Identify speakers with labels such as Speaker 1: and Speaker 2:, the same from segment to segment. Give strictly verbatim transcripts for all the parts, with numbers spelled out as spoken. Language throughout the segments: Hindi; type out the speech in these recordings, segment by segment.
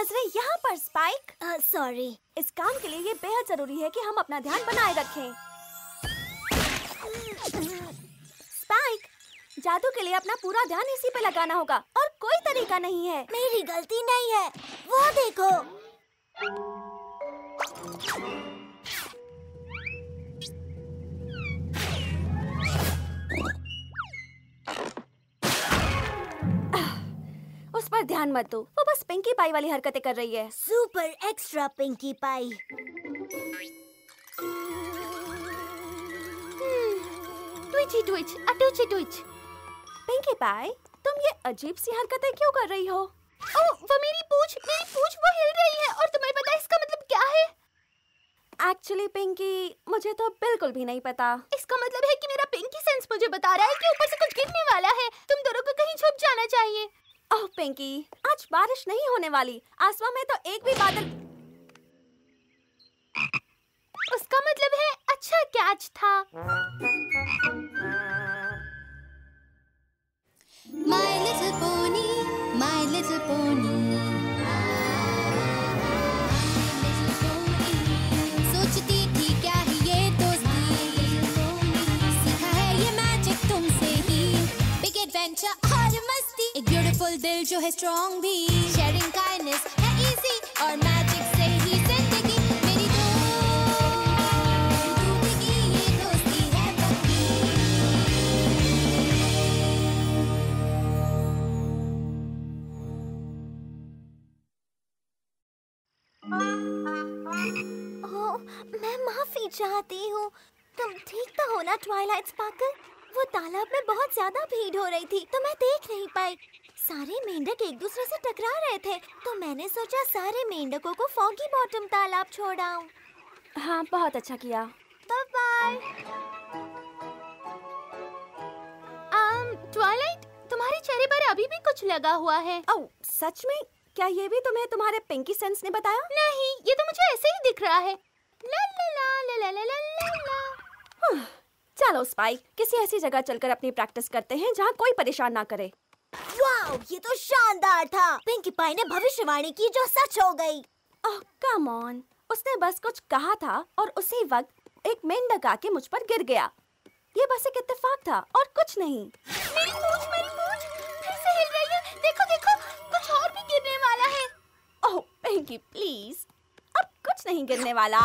Speaker 1: नजरें यहाँ पर स्पाइक। सॉरी uh, इस काम के लिए ये बेहद जरूरी है कि हम अपना ध्यान बनाए रखें। स्पाइक, जादू के लिए अपना पूरा ध्यान इसी पे लगाना होगा और कोई तरीका नहीं है। मेरी गलती नहीं है, वो देखो। उस पर ध्यान मत दो, वो बस पिंकी पाई वाली हरकतें कर रही है। Super extra Pinkie Pie.
Speaker 2: Twitchy twitch, अटूची ट्विच।
Speaker 1: पिंकी पाई, तुम ये अजीब सी हरकतें क्यों कर रही हो?
Speaker 2: ओह, वो मेरी पूंछ, मेरी पूंछ वो हिल रही है और तुम्हें पता है इसका मतलब क्या है?
Speaker 1: एक्चुअली पिंकी, मुझे तो बिल्कुल भी नहीं पता।
Speaker 2: इसका मतलब है कि मेरा पिंकी सेंस मुझे बता रहा है कि ऊपर से कुछ गिरने वाला है। तुम दोनों को कहीं छुप जाना चाहिए।
Speaker 1: ओह पिंकी, आज बारिश नहीं होने वाली। आसमान में तो एक भी बादल।
Speaker 2: उसका मतलब है अच्छा कैच था।
Speaker 3: My little pony, my little pony, सोचती थी क्या है ये दोस्ती, सीखा है ये मैजिक तुमसे ही। Big adventure और मस्ती, एक beautiful दिल जो है strong भी। Sharing kindness है easy और magic से ही जिंदगी मेरी दोस्ती, ये दोस्ती है पक्की।
Speaker 1: ओह, मैं माफी चाहती हूँ। तुम ठीक तो हो ना ट्वाइलाइट स्पार्कल? वो तालाब में बहुत ज्यादा भीड़ हो रही थी तो मैं देख नहीं पाई। सारे मेंढक एक दूसरे से टकरा रहे थे तो मैंने सोचा सारे मेंढकों को फॉगी बॉटम तालाब छोड़ाऊं। हाँ, बहुत अच्छा किया। Bye bye.
Speaker 2: um, ट्वाइलाइट, तुम्हारे चेहरे पर अभी भी कुछ लगा हुआ है।
Speaker 1: ओह, सच में? क्या ये भी तुम्हें तुम्हारे पिंकी सेंस ने बताया?
Speaker 2: नहीं, ये तो मुझे ऐसे ही दिख रहा है। ला ला ला ला ला ला ला ला।
Speaker 1: चलो स्पाइक, किसी ऐसी जगह चलकर अपनी प्रैक्टिस करते हैं जहाँ कोई परेशान ना करे। वाओ, ये तो शानदार था। पिंकी पाई ने भविष्यवाणी की जो सच हो गई। ओह कम ऑन, उसने बस कुछ कहा था और उसी वक्त एक मेंढक आके मुझ पर गिर गया। ये बस एक इत्तेफाक था और कुछ नहीं।
Speaker 2: मेरी पूंछ, मेरी पूंछ फिर से हिल रही है। देखो देखो, कुछ और भी गिरने वाला है।
Speaker 1: ओह पिंकी प्लीज, अब कुछ नहीं गिरने वाला।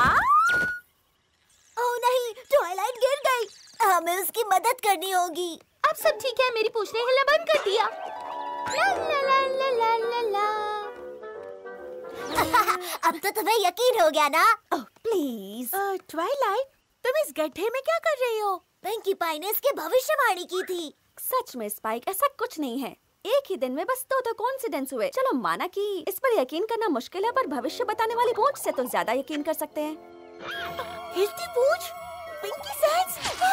Speaker 1: ओह नहीं, ट्वाइलाइट गिर गई। हमें उसकी मदद करनी होगी।
Speaker 2: अब सब ठीक है, मेरी पूंछ ने हिलना बंद कर दिया। ला ला ला ला ला ला ला।
Speaker 1: अब तो तुम्हें यकीन हो गया ना? Oh please.
Speaker 2: ट्वाइलाइट, तुम इस गड्ढे में क्या कर रही हो?
Speaker 1: पिंकी पाई ने इसकी भविष्यवाणी की थी। सच में स्पाइक, ऐसा कुछ नहीं है। एक ही दिन में बस दो तो कोइंसिडेंस हुए। चलो माना कि इस पर यकीन करना मुश्किल है, पर भविष्य बताने वाली पूंछ से तो ज्यादा यकीन कर सकते हैं। हिलती पूंछ, पिंकी सेंस।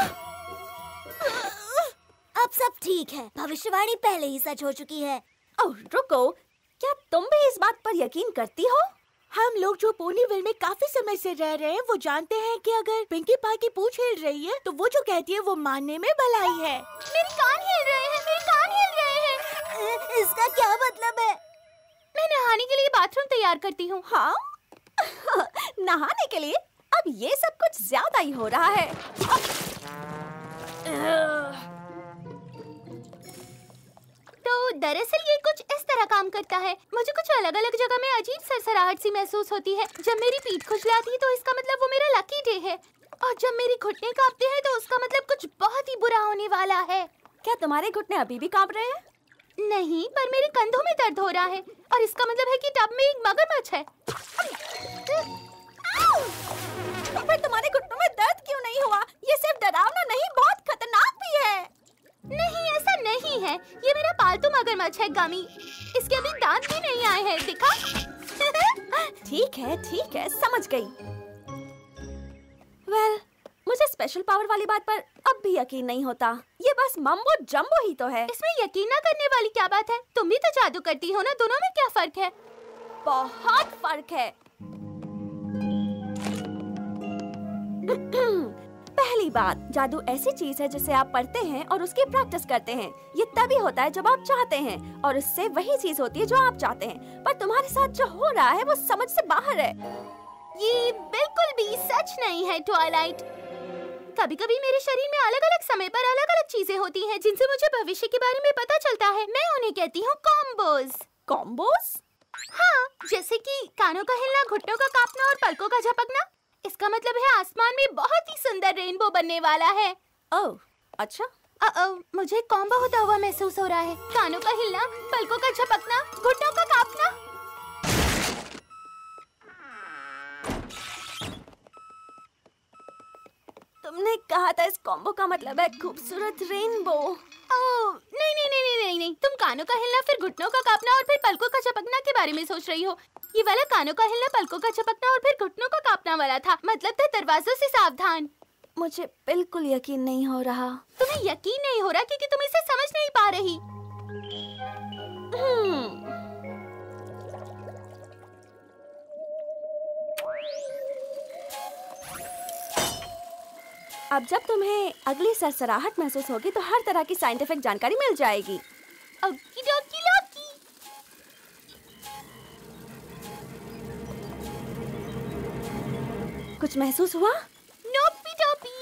Speaker 1: अब सब ठीक है, भविष्यवाणी पहले ही सच हो चुकी है। ओह रुको, क्या तुम भी इस बात पर यकीन करती हो?
Speaker 2: हम लोग जो पोनीविल में काफी समय से रह रहे हैं वो जानते हैं कि अगर पिंकी पाई की पूंछ हिल रही है तो वो जो कहती है वो मानने में भलाई है। मेरे कान हिल रहे हैं, मेरे कान हिल रहे हैं।
Speaker 1: इसका क्या मतलब है?
Speaker 2: मैं नहाने के लिए बाथरूम तैयार करती हूँ।
Speaker 1: हाँ? नहाने के लिए? अब ये सब कुछ ज्यादा ही हो रहा है।
Speaker 2: तो दरअसल ये कुछ इस तरह काम करता है। मुझे कुछ अलग अलग जगह में अजीब सरसराहट सी महसूस होती है। जब मेरी पीठ खुजलाती है तो इसका मतलब वो मेरा लकी डे है, और जब मेरी घुटने कांपते हैं तो उसका मतलब कुछ बहुत ही बुरा होने वाला है।
Speaker 1: क्या तुम्हारे घुटने अभी भी कांप रहे हैं?
Speaker 2: नहीं, पर मेरे कंधों में दर्द हो रहा है और इसका मतलब है कि टब में एक मगरमच्छ है।
Speaker 1: तो फिर तुम्हारे घुटनों में दर्द क्यों नहीं हुआ? ये सिर्फ डरावना नहीं, बहुत खतरनाक भी है।
Speaker 2: नहीं, ऐसा नहीं है। ये मेरा पालतू मगरमच्छ है गमी। इसके अभी दांत भी नहीं आए हैं, दिखा?
Speaker 1: ठीक है ठीक है, समझ गई। वेल well, मुझे स्पेशल पावर वाली बात पर अब भी यकीन नहीं होता। ये बस मम्बो जम्बो ही तो है।
Speaker 2: इसमें यकीन न करने वाली क्या बात है? तुम भी तो जादू करती हो ना, दोनों में क्या फर्क है?
Speaker 1: बहुत फर्क है। पहली
Speaker 4: कोई बात, जादू ऐसी चीज है जिसे आप पढ़ते हैं और उसकी प्रैक्टिस करते हैं। ये तभी होता है जब आप चाहते हैं, और उससे वही चीज होती है जो आप चाहते हैं। पर तुम्हारे साथ जो हो रहा है वो समझ से बाहर है।
Speaker 2: ये बिल्कुल भी सच नहीं है ट्वाइलाइट। कभी कभी मेरे शरीर में अलग अलग समय पर अलग अलग चीजें होती हैं जिनसे मुझे भविष्य के बारे में पता चलता है। मैं उन्हें कहती हूँ कॉम्बोज।
Speaker 4: कॉम्बोज?
Speaker 2: हाँ, जैसे कि कानों का हिलना, घुटनों का कांपना और पलकों का झपकना। इसका मतलब है आसमान में बहुत ही सुंदर रेनबो बनने वाला है।
Speaker 4: ओह, अच्छा।
Speaker 2: अ, अ, मुझे कॉम्बो होता हुआ महसूस हो रहा है। कानों का हिलना, पलकों का झपकना, घुटनों का कांपना।
Speaker 4: तुमने कहा था इस कॉम्बो का मतलब है खूबसूरत रेनबो।
Speaker 2: ओह, नहीं नहीं नहीं नहीं नहीं नहीं, तुम कानों का हिलना, फिर घुटनों का कांपना और फिर पलकों का झपकना के बारे में सोच रही हो। ये वाला कानों का हिलना, पलकों का झपकना और फिर घुटनों का कांपना वाला था। मतलब था दरवाजों से सावधान।
Speaker 4: मुझे बिल्कुल यकीन नहीं हो रहा।
Speaker 2: तुम्हें यकीन नहीं हो रहा क्योंकि तुम इसे समझ नहीं पा रही।
Speaker 4: हम्म। अब जब तुम्हें अगली सरसराहट महसूस होगी तो हर तरह की साइंटिफिक जानकारी मिल जाएगी।
Speaker 2: ओकी डोकी लोकी।
Speaker 4: कुछ महसूस हुआ?
Speaker 2: नोपी टोपी।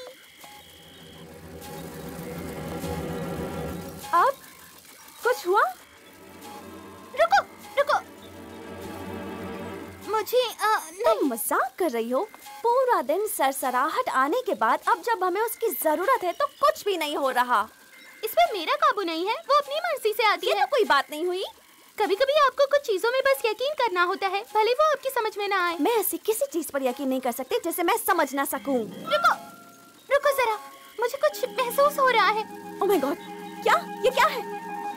Speaker 4: अब कुछ हुआ?
Speaker 2: रुको रुको, मुझे आ,
Speaker 4: तुम मजाक कर रही हो? पूरा दिन सरसराहट आने के बाद अब जब हमें उसकी जरूरत है तो कुछ भी नहीं हो रहा।
Speaker 2: इस पर मेरा काबू नहीं है, वो अपनी मर्जी से आती
Speaker 4: ये
Speaker 2: है।
Speaker 4: तो कोई बात नहीं हुई।
Speaker 2: कभी कभी आपको कुछ चीजों में बस यकीन करना होता है, भले वो आपकी समझ में ना आए।
Speaker 4: मैं ऐसी किसी चीज पर यकीन नहीं कर सकती जिसे मैं समझ ना सकूं।
Speaker 2: रुको रुको जरा, मुझे कुछ महसूस हो रहा है।
Speaker 4: ओह माय गॉड, क्या? ये क्या है?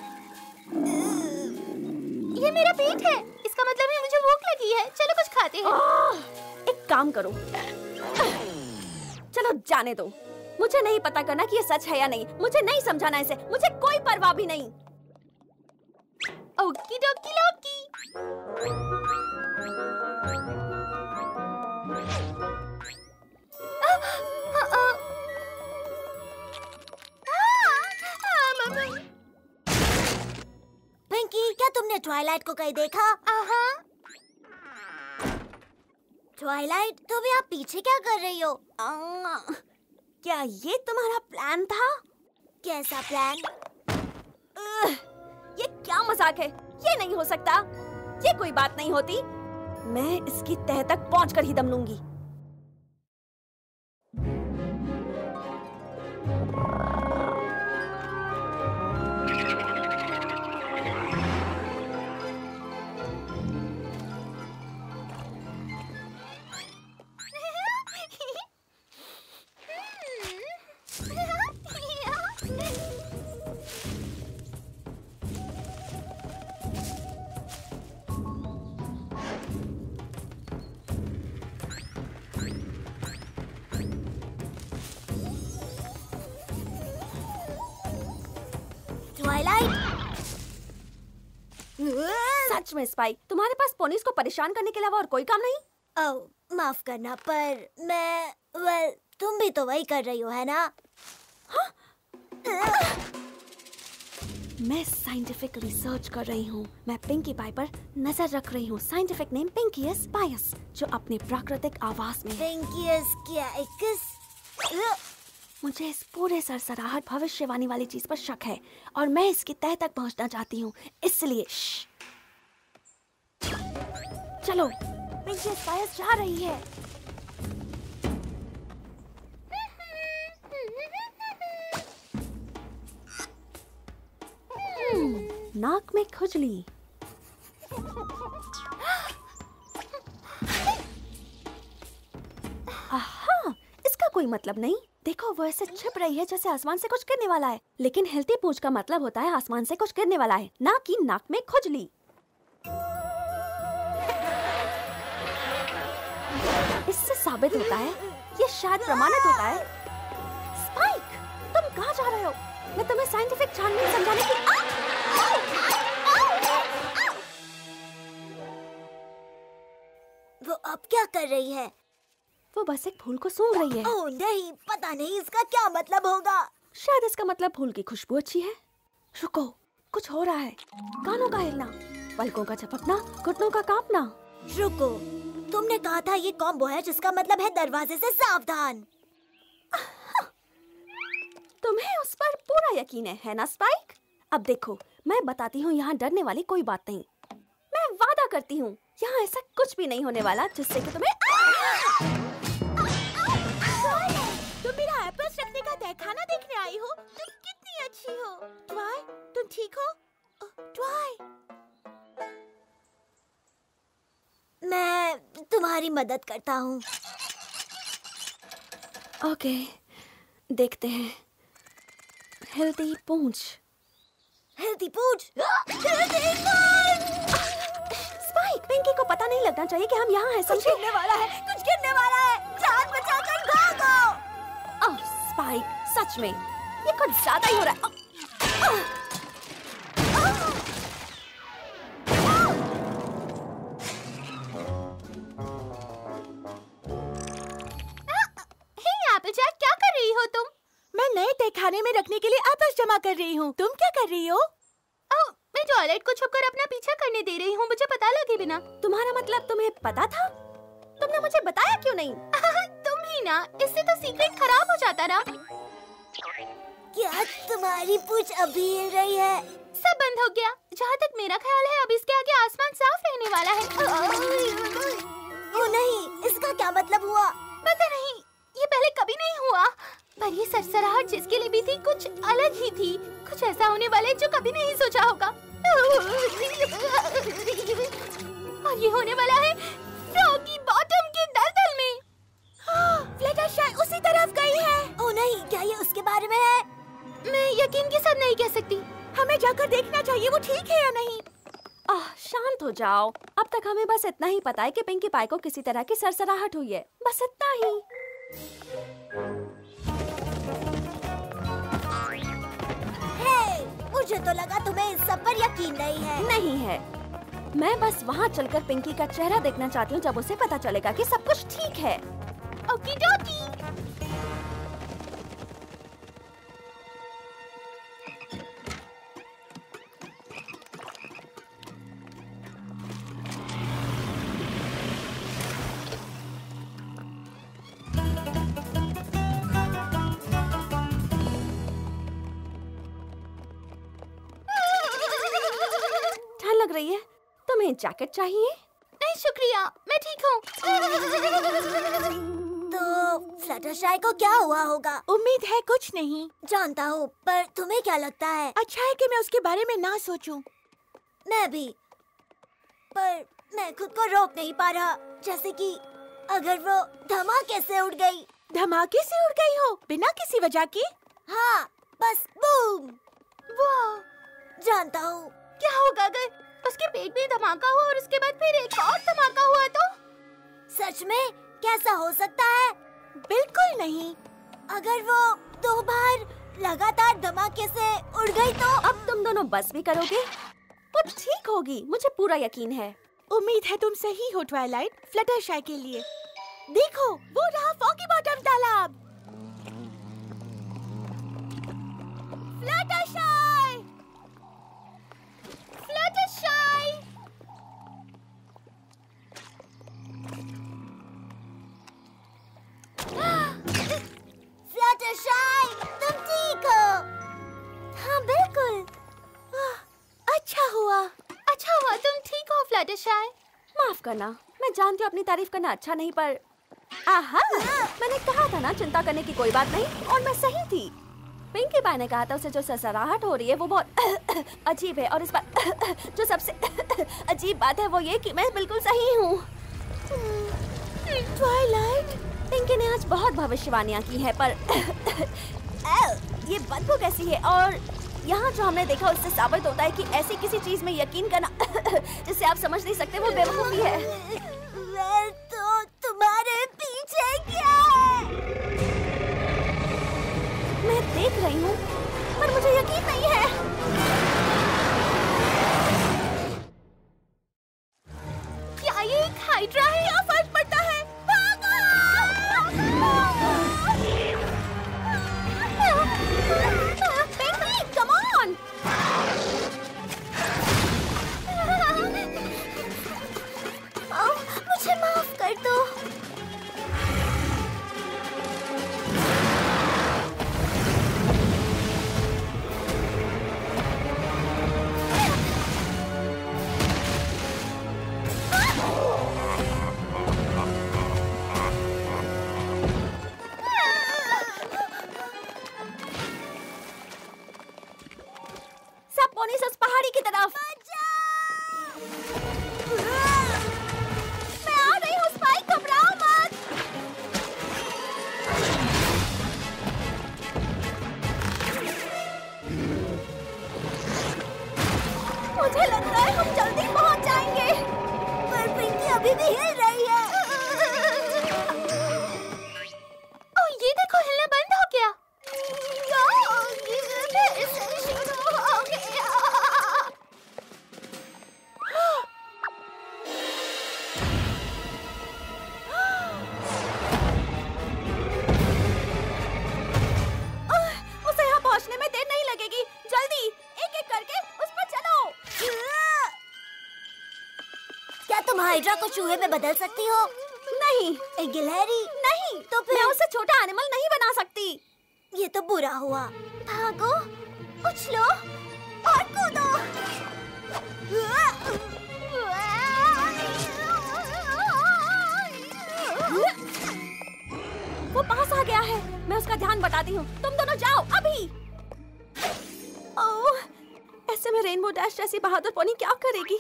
Speaker 2: ये मेरा पेट है। इसका मतलब है मुझे भूख लगी है। चलो कुछ खाते हैं।
Speaker 4: आह, एक काम करो, चलो जाने दो। मुझे नहीं पता करना कि ये सच है या नहीं। मुझे नहीं समझाना इसे, मुझे कोई परवाह भी नहीं।
Speaker 2: ओकी डोकी लोकी। आ, आ, आ,
Speaker 1: पिंकी, क्या तुमने ट्वाइलाइट को कहीं देखा?
Speaker 2: आहा।
Speaker 1: ट्वाइलाइट, तुम यहाँ पीछे क्या कर रही हो?
Speaker 4: आ, क्या ये तुम्हारा प्लान था?
Speaker 1: कैसा प्लान?
Speaker 4: उह, ये क्या मजाक है? ये नहीं हो सकता। ये कोई बात नहीं होती। मैं इसकी तह तक पहुंचकर ही दम लूंगी।
Speaker 1: ट्वाइलाइट,
Speaker 4: सच में स्पाइक, तुम्हारे पास पोनीस को परेशान करने के अलावा और कोई काम नहीं?
Speaker 1: ओह माफ करना, पर मैं वेल तुम भी तो वही कर रही हो, है ना?
Speaker 4: हाँ? मैं साइंटिफिक रिसर्च कर रही हूँ। मैं पिंकी पाई पर नजर रख रही हूँ। साइंटिफिक नेम पिंकीयस पायस, जो अपने प्राकृतिक आवाज में है।
Speaker 1: पिंकीयस क्या किस?
Speaker 4: मुझे इस पूरे सरसराहट भविष्यवाणी वाली चीज पर शक है और मैं इसकी तह तक पहुंचना चाहती हूँ। इसलिए चलो, पिंकीयस पायस जा रही है। नाक में खुजली। आहा, इसका कोई मतलब नहीं। देखो, वो ऐसे छिप रही है जैसे आसमान से कुछ गिरने वाला है। लेकिन हिलती पूंछ का मतलब होता है आसमान से कुछ गिरने वाला है, ना कि नाक में खुजली। इससे साबित होता है, ये शायद प्रमाणित होता है। स्पाइक, तुम कहाँ जा रहे हो? मैं तुम्हें साइंटिफिक छानबीन समझाने की आ!
Speaker 1: वो अब क्या कर रही है?
Speaker 4: वो बस एक फूल को सूंघ रही है।
Speaker 1: ओह नहीं, पता नहीं इसका क्या मतलब होगा।
Speaker 4: शायद इसका मतलब फूल की खुशबू अच्छी है। रुको, कुछ हो रहा है। कानों का हिलना, पलकों का झपकना, घुटनों का कांपना।
Speaker 1: रुको, तुमने कहा था ये कॉम्बो है जिसका मतलब है दरवाजे से सावधान।
Speaker 4: तुम्हें उस पर पूरा यकीन है, है ना स्पाइक? अब देखो, मैं बताती हूँ, यहाँ डरने वाली कोई बात नहीं। मैं वादा करती हूँ यहाँ ऐसा कुछ भी नहीं होने वाला जिससे कि तुम्हें
Speaker 2: तुम मेरा एप्पल्स रखने का तहखाना देखने आई हो? तुम कितनी अच्छी हो। ट्वाई, तुम ठीक हो? ट्वाई,
Speaker 1: मैं तुम्हारी मदद करता हूँ।
Speaker 4: ओके, देखते हैं। हिलती पूंछ।
Speaker 1: हिलती पूंछ।
Speaker 4: स्पाइक, पिंकी को पता नहीं लगना चाहिए कि हम यहाँ हैं।
Speaker 1: कुछ गिरने वाला है, कुछ गिरने वाला है। जान बचाकर भागो।
Speaker 4: ओह स्पाइक, सच में ये कुछ ज्यादा ही हो रहा है।
Speaker 2: एप्पलजैक, क्या कर रही हो तुम?
Speaker 5: मैं नए तहखाने में रखने के लिए एप्पल्स जमा कर रही हूँ। तुम क्या कर रही हो?
Speaker 2: ओह, मैं टॉयलेट को छुपकर अपना पीछा करने दे रही हूँ, मुझे पता लगे बिना।
Speaker 4: तुम्हारा मतलब तुम्हें पता था? तुमने मुझे बताया क्यों नहीं?
Speaker 2: तुम ही ना, इससे तो सीक्रेट खराब हो जाता ना।
Speaker 1: क्या तुम्हारी पूंछ अभी हिल रही है?
Speaker 2: सब बंद हो गया। जहाँ तक मेरा ख्याल है अब इसके आगे आसमान साफ रहने वाला है।
Speaker 1: ओ नहीं, इसका क्या मतलब हुआ?
Speaker 2: पता नहीं, ये पहले कभी नहीं हुआ। पर ये सरसराहट जिसके लिए भी थी कुछ अलग ही थी। कुछ ऐसा होने वाला है जो कभी नहीं सोचा होगा। और ये होने वाला है फ्रॉगी बॉटम के दलदल में।
Speaker 5: फ्लटरशाई उसी तरफ गई है।
Speaker 1: ओ नहीं, क्या ये उसके बारे में है?
Speaker 2: मैं यकीन के साथ नहीं कह सकती।
Speaker 5: हमें जाकर देखना चाहिए वो ठीक है या नहीं।
Speaker 4: आह, शांत हो जाओ। अब तक हमें बस इतना ही पता है कि पिंकी पाई को किसी तरह की सरसराहट हुई है, बस इतना ही।
Speaker 1: हे, मुझे तो लगा तुम्हें इस सब पर यकीन नहीं है।
Speaker 4: नहीं है, मैं बस वहाँ चलकर पिंकी का चेहरा देखना चाहती हूँ, जब उसे पता चलेगा कि सब कुछ ठीक है।
Speaker 2: ओकी डोकी।
Speaker 4: लग रही है। तुम्हें जैकेट चाहिए?
Speaker 2: नहीं शुक्रिया, मैं ठीक हूँ।
Speaker 1: तो फ्लटरशाई को क्या हुआ होगा?
Speaker 5: उम्मीद है कुछ नहीं।
Speaker 1: जानता हूँ, पर तुम्हें क्या लगता है?
Speaker 5: अच्छा है कि मैं उसके बारे में ना सोचूं।
Speaker 1: मैं भी, पर मैं खुद को रोक नहीं पा रहा। जैसे कि अगर वो धमाके से उड़ गई।
Speaker 5: धमाके से उड़ गई हो बिना किसी वजह के?
Speaker 1: हाँ, बस बूम।
Speaker 2: वाह,
Speaker 1: जानता हूँ।
Speaker 2: क्या होगा अगर उसके पेट में धमाका हुआ और उसके बाद फिर एक और धमाका हुआ तो?
Speaker 1: सच में कैसा हो सकता है?
Speaker 5: बिल्कुल नहीं।
Speaker 1: अगर वो दो बार लगातार धमाके से उड़ गई तो?
Speaker 4: अब तुम दोनों बस भी करोगे? वो ठीक होगी, मुझे पूरा यकीन है।
Speaker 5: उम्मीद है तुम सही हो ट्वाइलाइट। फ्लटरशाई के लिए देखो, वो रहा फॉगी बॉटम तालाब। Fluttershy,
Speaker 2: Fluttershy.
Speaker 1: फ्लटरशाई, तुम ठीक हो? हाँ बिल्कुल।
Speaker 5: अच्छा हुआ।
Speaker 2: अच्छा हुआ तुम ठीक हो फ्लटरशाई।
Speaker 4: माफ करना, मैं जानती हूँ अपनी तारीफ करना अच्छा नहीं, पर आहा, मैंने कहा था ना चिंता करने की कोई बात नहीं, और मैं सही थी। पिंकी पाई ने कहा था उसे जो सरसराहट हो रही है वो बहुत अजीब है, और इस बार जो सबसे अजीब बात है वो ये कि मैं बिल्कुल सही हूँ।
Speaker 5: ट्वाइलाइट,
Speaker 4: पिंकी ने आज बहुत भविष्यवाणियाँ की है, पर ये बदबू कैसी है? और यहाँ जो हमने देखा उससे साबित होता है कि ऐसी किसी चीज में यकीन करना जिससे आप समझ नहीं सकते वो बेवकूफी है।
Speaker 1: वेल, तो तुम्हारे पीछे क्या है?
Speaker 4: मैं देख रही हूँ, पर मुझे यकीन नहीं है।
Speaker 2: क्या ये एक हाइड्रा है या फर्क पड़ता है? भागो!
Speaker 1: हाइड्रा को चूहे में बदल सकती हो?
Speaker 4: नहीं।
Speaker 1: एक गिलहरी?
Speaker 4: नहीं।
Speaker 1: तो फिर
Speaker 4: मैं उसे छोटा एनिमल नहीं बना सकती।
Speaker 1: ये तो बुरा हुआ। भागो, उछलो और कूदो।
Speaker 4: वो पास आ गया है। मैं उसका ध्यान बताती हूँ। तुम दोनों जाओ अभी। ओह, ऐसे में रेनबो डैश जैसी बहादुर पोनी क्या करेगी?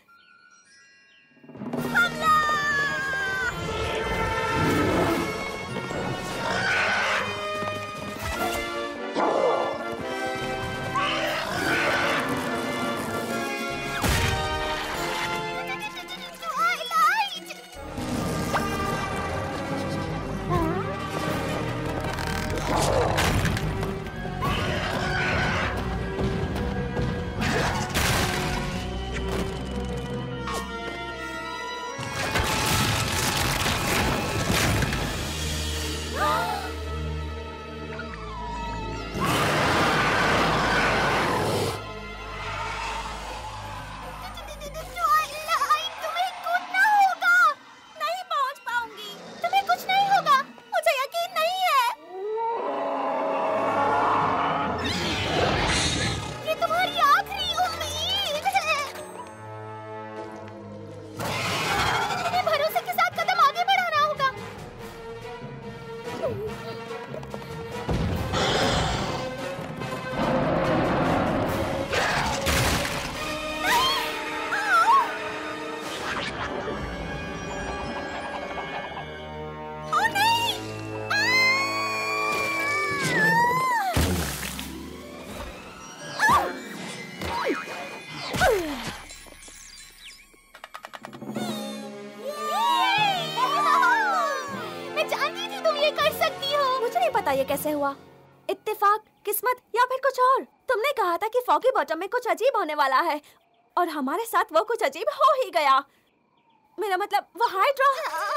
Speaker 4: ये कैसे हुआ? इत्तेफाक, किस्मत या फिर कुछ और? तुमने कहा था कि फॉगी बॉटम में कुछ अजीब होने वाला है और हमारे साथ वो कुछ अजीब हो ही गया। मेरा मतलब वो हाइड्रा।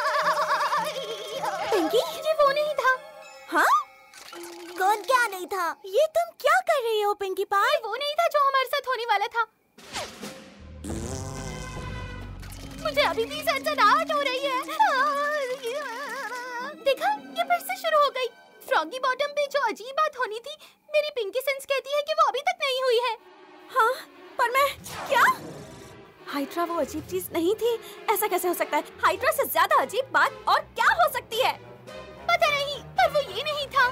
Speaker 4: पिंकी,
Speaker 2: ये वो नहीं था।
Speaker 4: हाँ?
Speaker 1: कौन क्या नहीं था?
Speaker 5: ये तुम क्या कर रही हो पिंकी पाई?
Speaker 2: वो नहीं था जो हमारे साथ होने वाला था। मुझे अभी भी सनसनाहट हो रही है। देखा, ये फिर से शुरू हो गई। फ्रॉगी बॉटम पे जो अजीब बात होनी थी, मेरी पिंकी सेंस कहती है कि वो अभी तक नहीं हुई है।
Speaker 4: हाँ, पर मैं क्या? हाइड्रा वो अजीब चीज नहीं थी। ऐसा कैसे हो सकता है? हाइड्रा से ज्यादा अजीब बात और क्या हो सकती है?
Speaker 2: पता नहीं, पर वो ये नहीं था।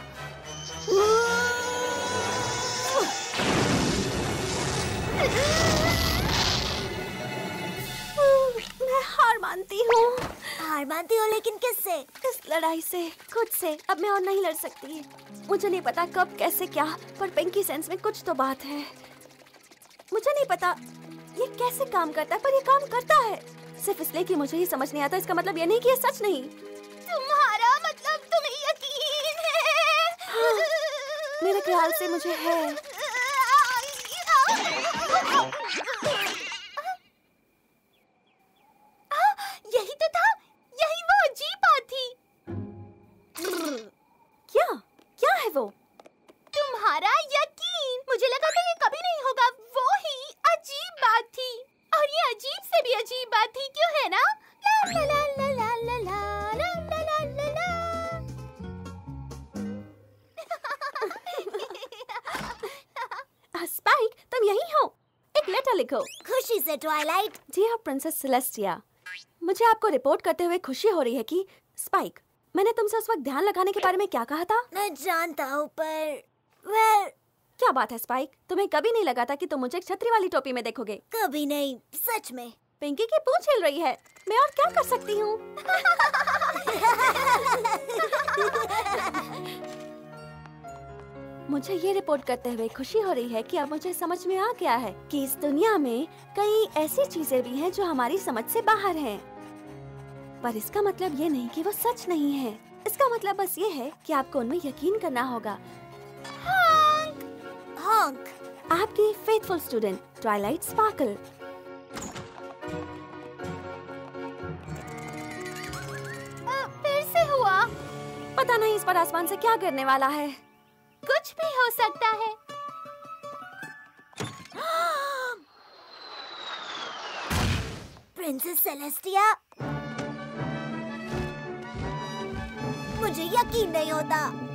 Speaker 4: मैं हार मानती हूँ।
Speaker 1: हार मानती हो, लेकिन किससे?
Speaker 4: इस लड़ाई से, खुद से। अब मैं और नहीं लड़ सकती। मुझे नहीं पता कब, कैसे, क्या, पर पिंकी सेंस में कुछ तो बात है। मुझे नहीं पता ये कैसे काम करता है, पर ये काम करता है। सिर्फ इसलिए कि मुझे ये समझ नहीं आता, इसका मतलब ये नहीं कि ये सच नहीं।
Speaker 2: तुम्हारा मतलब तुम्हें यकीन है?
Speaker 4: हाँ, मेरे ख्याल से मुझे है।
Speaker 2: यही तो था, यही वो अजीब बात थी।
Speaker 4: क्या? क्या है वो?
Speaker 2: तुम्हारा यकीन। मुझे लगा था ये कभी नहीं होगा। वो ही अजीब बात थी, और ये अजीब से भी अजीब बात थी, क्यों है ना? ला ला ला ला ला ला ला ला ला ला ला।
Speaker 4: स्पाइक, तुम यहीं हो? एक लेटर लिखो।
Speaker 1: खुशी से ट्वाइलाइट।
Speaker 4: डियर प्रिंसेस सेलेस्टिया, मुझे आपको रिपोर्ट करते हुए खुशी हो रही है कि स्पाइक, मैंने तुमसे उस वक्त ध्यान लगाने के बारे में क्या कहा था?
Speaker 1: मैं जानता हूँ, पर वेल,
Speaker 4: क्या बात है स्पाइक? तुम्हें कभी नहीं लगा था कि तुम मुझे एक छतरी वाली टोपी में देखोगे?
Speaker 1: कभी नहीं, सच में।
Speaker 4: पिंकी की पूंछ हिल रही है। मैं और क्या कर सकती हूँ? मुझे ये रिपोर्ट करते हुए खुशी हो रही है कि अब मुझे समझ में आ गया है कि इस दुनिया में कई ऐसी चीजें भी हैं जो हमारी समझ से बाहर हैं। पर इसका मतलब ये नहीं कि वो सच नहीं है। इसका मतलब बस ये है कि आपको उनमें यकीन करना होगा।
Speaker 1: हॉन्क।
Speaker 4: आपकी फेथफुल स्टूडेंट ट्वाइलाइट स्पार्कल।
Speaker 2: फिर से हुआ।
Speaker 4: पता नहीं इस पर आसमान से क्या गिरने वाला है।
Speaker 2: कुछ भी हो सकता है।
Speaker 1: प्रिंसेस सेलेस्टिया, मुझे यकीन नहीं होता।